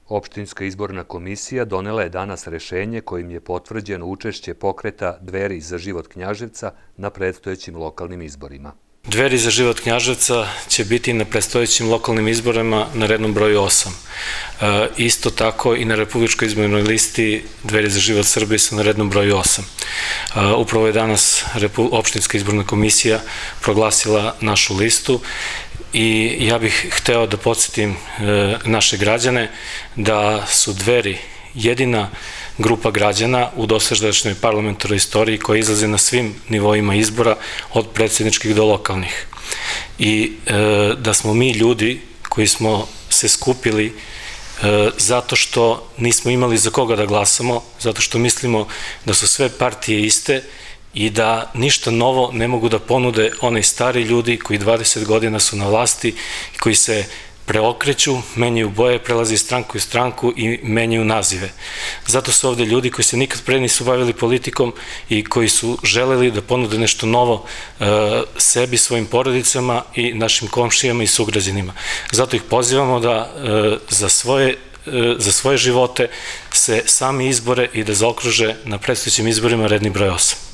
Opštinska izborna komisija donela je danas rešenje kojim je potvrđeno učešće pokreta Dveri za život Knjaževca na predstojećim lokalnim izborima. Dveri za život Knjaževca će biti na predstojećim lokalnim izborima na rednom broju 8. Isto tako i na Republičkoj izbornoj listi Dveri za život Srbije su na rednom broju 8. Upravo je danas Opštinska izborna komisija proglasila našu listu i ja bih hteo da podsjetim naše građane da su Dveri jedina grupa građana u dosadašnjoj parlamentarnoj istoriji koja izlaze na svim nivoima izbora od predsjedničkih do lokalnih. I da smo mi ljudi koji smo se skupili zato što nismo imali za koga da glasamo, zato što mislimo da su sve partije iste i da ništa novo ne mogu da ponude onaj stari ljudi koji 20 godina su na vlasti i koji se preokreću, menjaju boje, prelaze iz stranku u stranku i menjaju nazive. Zato su ovde ljudi koji se nikad pre nisu bavili politikom i koji su želeli da ponude nešto novo sebi, svojim porodicama i našim komšijama i sugrađanima. Zato ih pozivamo da za svoje živote se sami izbore i da zaokruže na predstojećim izborima redni broj 8.